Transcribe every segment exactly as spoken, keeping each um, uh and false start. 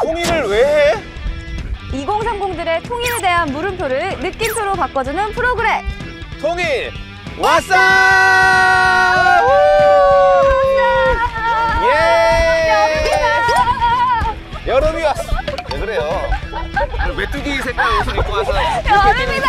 통일을 왜 해? 이공삼공들의 통일에 대한 물음표를 느낌표로 바꿔주는 프로그램. 통일 왔어! 예! 여름이 왔어. 왜 그래요? 메뚜기 색깔 옷을 입고 와서 여름이다.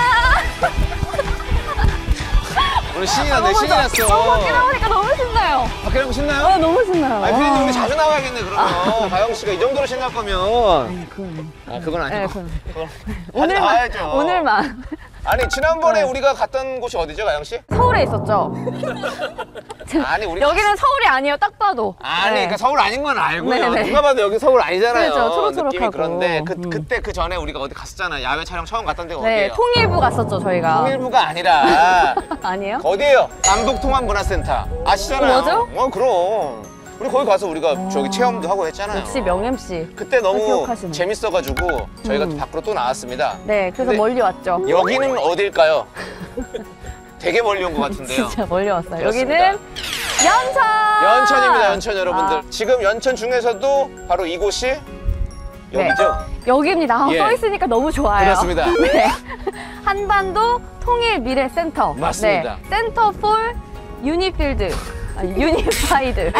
오늘 신이 났네. 신이 났어. 너무 밖에 나오니까 너무 신나요. 밖에 나오면 신나요? 아, 너무 신나요. 아니 피디님 우리 자주 나와야겠네 그러면. 가영 씨가 이 정도로 신날 거면. 아니, 그건... 아 그건 아니고. 네, 그건... 그건 오늘만. 나와야죠. 오늘만. 아니 지난번에 네. 우리가 갔던 곳이 어디죠, 가영 씨? 서울에 있었죠. 아니 우리 여기는 갔... 서울이 아니에요, 딱 봐도. 아니 네. 그러니까 서울 아닌 건 알고요. 네네. 누가 봐도 여기 서울 아니잖아요. 그렇죠, 초록초록하고. 느낌이 그런데 그, 음. 그때 그 전에 우리가 어디 갔었잖아. 야외 촬영 처음 갔던 데가 네, 어디예요? 통일부 갔었죠, 저희가. 통일부가 아니라 아니에요? 어디예요? 남북통합문화센터 아시잖아요. 어, 맞아요? 어 그럼. 우리 거기 가서 우리가 오. 저기 체험도 하고 했잖아요. 역시 명 엠씨. 그때 너무 기억하시네. 재밌어가지고 저희가 음. 밖으로 또 나왔습니다. 네, 그래서 멀리 왔죠. 여기는 어딜까요? 되게 멀리 온 것 같은데요. 진짜 멀리 왔어요. 그렇습니다. 여기는 연천! 연천입니다, 연천 여러분들. 아. 지금 연천 중에서도 바로 이곳이 여기죠? 네. 여기입니다. 예. 써 있으니까 너무 좋아요. 그렇습니다. 네. 한반도 통일미래센터. 맞습니다. 네. 센터 폴 유니필드. 아니, 유니파이드.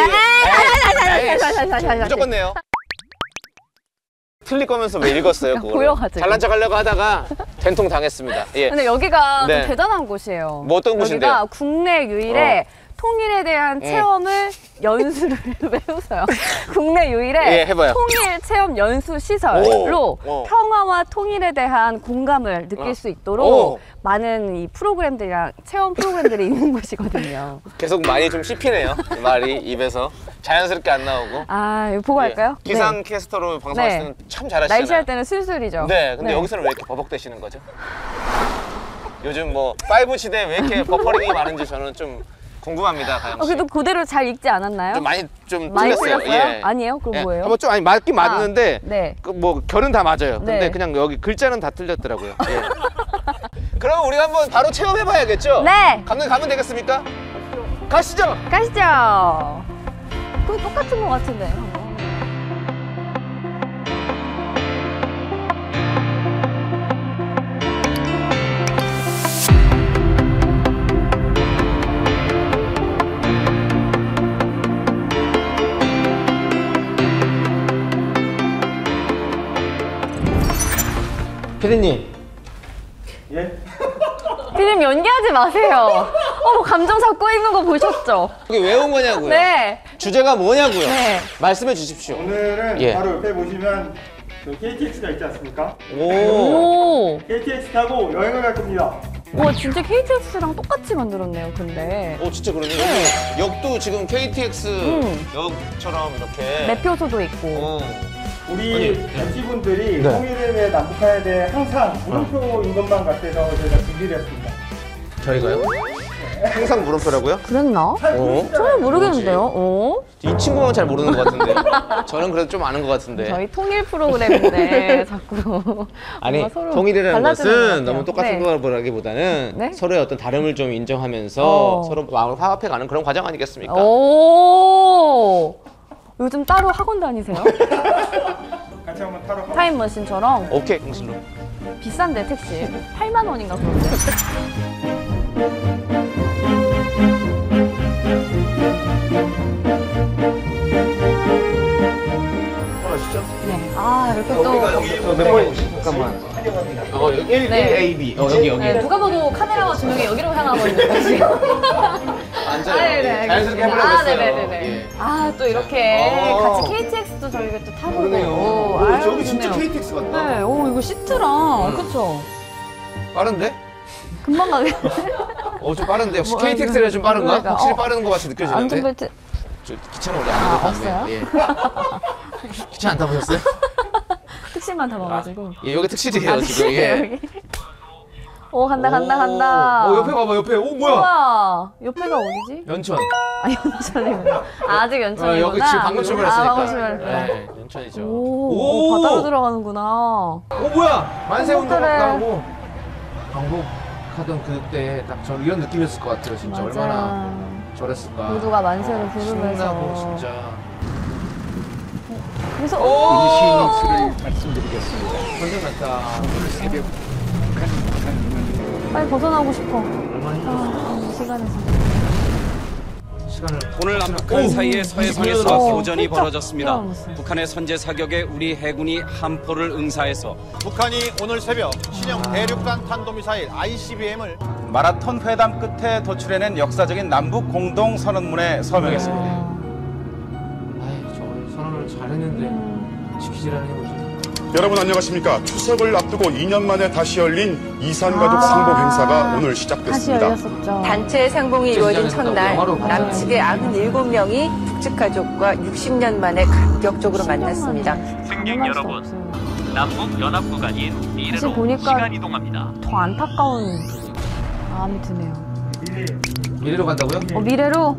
무조건 네요. 틀릴 거면서 왜 읽었어요? 그거를. 보여가지고. 잘난 척 하려고 하다가 된통 당했습니다. 예. 근데 여기가 네. 좀 대단한 곳이에요. 뭐 어떤 곳인데요? 여기가 국내 유일의 어. 통일에 대한 음. 체험을 연수를 왜 웃어요? 국내 유일의 예, 해봐요. 통일 체험 연수 시설로 오. 어. 평화와 통일에 대한 공감을 느낄 어. 수 있도록 오. 많은 이 프로그램들이랑 체험 프로그램들이 있는 곳이거든요. 계속 많이 좀 씹히네요. 말이 입에서 자연스럽게 안 나오고. 아, 이거 보고 예. 할까요? 기상 네. 캐스터로 방송하실 네. 때는 참 잘하시잖아요. 날씨할 때는 술술이죠. 네, 근데 네. 여기서는 왜 이렇게 버벅대시는 거죠? 요즘 뭐 파이브 시대에 왜 이렇게 버퍼링이 많은지 저는 좀 궁금합니다, 가영 씨. 어, 그래도 그대로 잘 읽지 않았나요? 좀 많이 좀 많이 틀렸어요. 틀렸어요? 예. 아니에요? 그럼 예. 뭐예요? 한번 좀 아니 맞긴 아, 맞는데 네. 그 뭐 결은 다 맞아요. 근데 네. 그냥 여기 글자는 다 틀렸더라고요. 예. 그럼 우리가 한번 바로 체험해봐야겠죠? 네. 가면 가면 되겠습니까? 가시죠. 가시죠. 그거 똑같은 것 같은데. 피디님. 예? 피디님 연기하지 마세요. 어머, 감정 잡고 있는 거 보셨죠? 이게 왜 온 거냐고요? 네. 주제가 뭐냐고요? 네. 말씀해 주십시오. 오늘은 예. 바로 옆에 보시면 그 케이티엑스가 있지 않습니까? 오. 오. 케이티엑스 타고 여행을 갈 겁니다. 와, 진짜 케이티엑스랑 똑같이 만들었네요, 근데. 오 진짜 그러네. 네. 여기 역도 지금 케이티엑스 음. 역처럼 이렇게. 매표소도 있고. 어. 우리 아니, 엠씨분들이 네. 통일을 위해 남북한에 대해 항상 물음표인 것만 같아서 저희가 준비를 했습니다. 저희가요? 항상 물음표라고요? 그랬나? 잘 어? 모르시잖아요. 전혀 모르겠는데요. 어? 이 친구만 잘 모르는 것 같은데. 저는 그래도 좀 아는 것 같은데. 저희 통일 프로그램인데 자꾸 아니 뭔가 서로 통일이라는 달라지는 것 것은 같아요. 너무 똑같은 네. 거라기보다는 네? 서로의 어떤 다름을 좀 인정하면서 어. 서로 마음을 화합해가는 그런 과정 아니겠습니까? 오. 요즘 따로 학원 다니세요? 같이 한번 타러 가보시죠. 타임머신처럼 오케이 공실로. 비싼데 택시 팔만 원인가 그런데. 아시죠? 네. 아, 이렇게 또 몇 번? 잠깐만. 어 여기 일, 네. 일 에이 비. 어 여기 여기. 네, 누가 봐도 카메라와 조명이 여기로 향하고 있는 거지. 앉아요. 네네. 자연스럽게 해보려고 아, 했어요. 네네네. 예. 아, 또 이렇게 어. 같이 케이티엑스도 저희가 또 타보고. 그러네요. 오, 아유, 저기 진짜 좋네요. 케이티엑스 같다. 네, 오, 이거 시트랑, 음. 그쵸? 빠른데? 금방 가겠네. 어 좀 빠른데 역시 뭐, 케이티엑스가 좀 빠른가? 그러니까. 확실히 어. 빠른 것 같이 느껴지는데. 안전벨트. 저 기차는 원래 안 아, 타봤어요. 없어요? 예. 기차 안 타보셨어요? 택시만 타봐가지고. 예, 여기 특실이에요 아, 지금. 예. 여기. 오, 간다, 간다, 간다. 어, 옆에 봐봐, 옆에. 오, 뭐야? 우와, 옆에가 어디지? 연천. 아, 연천이구나. 아, 아직 어, 연천이구나. 여기 지금 방금 출발했으니까. 아, 방금 출발했구나. 네, 연천이죠. 오, 오. 오, 바다로 들어가는구나. 어, 뭐야? 만세운동 그래. 나오고. 방북하던 그때 딱 저 이런 느낌이었을 것 같아요, 진짜. 맞아. 얼마나 저랬을까. 모두가 만세를 어, 부르면서. 신나고, 진짜. 계속. 시인수를 말씀드리겠습니다. 완전 같다. 오늘 새벽 북한 북한 빨리 벗어나고 싶어. 아, 이 시간에서. 오늘 남북한 사이의 서해상에서 오, 교전이 훌쩍 벌어졌습니다. 뛰어넘었어요. 북한의 선제 사격에 우리 해군이 함포를 응사해서 북한이 오늘 새벽 신형 대륙간 탄도미사일 아이씨비엠을 마라톤 회담 끝에 도출해낸 역사적인 남북 공동 선언문에 서명했습니다. 아이, 저걸 선언을 잘했는데 지키질 않는 거지. 여러분 안녕하십니까. 추석을 앞두고 이 년 만에 다시 열린 이산가족 아, 상봉 행사가 오늘 다시 시작됐습니다. 열렸었죠. 단체 상봉이 이루어진 첫날 영화로 남측의 구십칠 명이 북측 가족과 육십 년 만에 감격적으로 만났습니다. 승객 여러분, 남북 연합 구간인 다시 미래로 보니까 시간 이동합니다. 더 안타까운 마음이 드네요. 미래로 간다고요? 어, 미래로?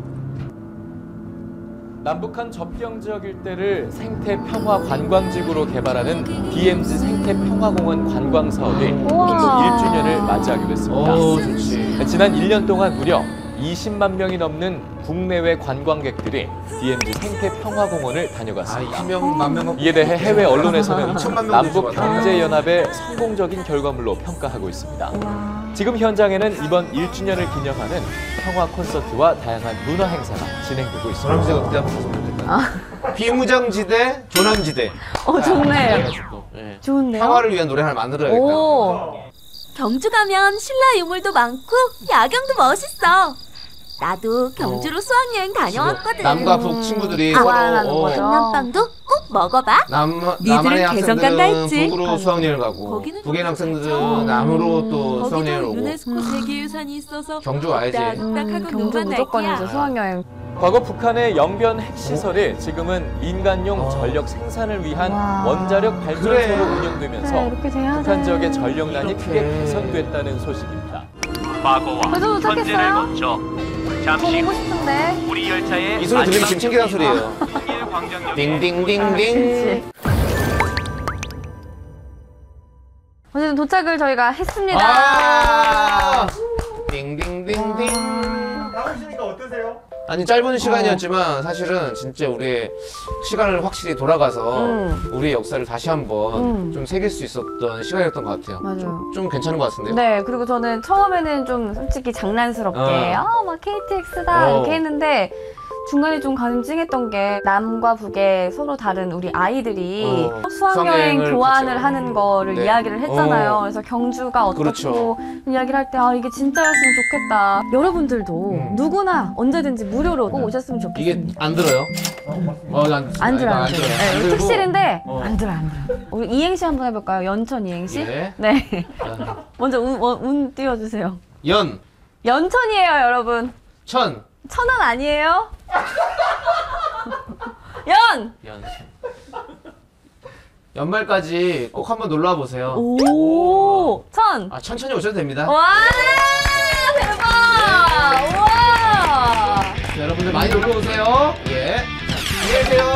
남북한 접경 지역 일대를 생태 평화 관광지구로 개발하는 디엠지 생태 평화공원 관광 사업이 우와. 일 주년을 맞이하기로 했습니다. 오, 좋지. 지난 일 년 동안 무려 이십만 명이 넘는 국내외 관광객들이 디엠지 생태 평화공원을 아, 다녀갔습니다. 이십 명, 만 명. 이에 대해 해외 언론에서는 이천만 명도 남북 좋았다. 경제 연합의 성공적인 결과물로 평가하고 있습니다. 지금 현장에는 이번 일 주년을 기념하는 평화 콘서트와 다양한 문화 행사가 진행되고 있습니다. 노란색 어떻게 한번 봤으면 좋겠다. 비무장지대, 조남지대. 어, 좋네. 네. 좋은데요? 평화를 위한 노래 하나 만들어야겠다. 오. 경주 가면 신라 유물도 많고 야경도 멋있어. 나도 경주로 수학여행 다녀왔거든. 남과 북 친구들이 좋아하는 서로 어, 거죠. 강남빵도 꼭 먹어봐. 남, 니들은 남한의 개성 간다 학생들은 했지? 북으로 수학여행을 가고 거기는 북의 좀 학생들은 남으로 또 수학여행을 거기도 오고 유네스코 세계유산이 있어서 경주 와야지. 음, 딱딱하고 경주 누만 무조건이죠, 날개야. 수학여행. 과거 북한의 영변 핵시설이 지금은 인간용 전력 생산을 위한 와. 원자력 발전소로 그래. 운영되면서 그래, 이렇게 돼야 북한 돼. 지역의 전력난이 이렇게. 크게 개선됐다는 소식입니다. 과거와 저도 현재를 도착했어요. 거쳐 더 잠시 보고 후 싶은데. 우리 열차의 이 소리 들리면 지금 챙기는 소리예요. 광장역에 딩딩딩딩. 어쨌든 도착을 저희가 했습니다. 아! 딩딩딩딩. 나오시니까 어떠세요? 아니 짧은 시간이었지만 사실은 진짜 우리의 시간을 확실히 돌아가서 음. 우리의 역사를 다시 한번 음. 좀 새길 수 있었던 시간이었던 것 같아요. 맞아요. 좀, 좀 괜찮은 것 같은데요? 네, 그리고 저는 처음에는 좀 솔직히 장난스럽게 어. 아, 막 케이티엑스다 어. 이렇게 했는데 중간에 좀 가슴 찡했던 게 남과 북의 서로 다른 우리 아이들이 어. 수학여행 수학여행을 교환을 같이 하는 거를 네. 이야기를 했잖아요. 어. 그래서 경주가 어떻고 그렇죠. 이야기를 할 때 아, 이게 진짜였으면 좋겠다. 여러분들도 음. 누구나 언제든지 무료로 꼭 오셨으면 이게 좋겠습니다. 안 들어요? 어, 안, 안 들어요, 안 안 들어요. 들어요. 네, 안 들고. 특실인데 어. 안 들어요, 안 들어요. 우리 이행시 한번 해볼까요? 연천 이행시? 예. 네. 아, 먼저 운, 운, 운 띄워주세요. 연, 연천이에요, 여러분. 천. 천원 아니에요? 연! 연. 연말까지 꼭 한번 놀러 와 보세요. 오! 천! 아, 천천히 오셔도 됩니다. 와! 대박! 우와! 여러분들 많이 놀러 오세요. 예. 안녕히 계세요.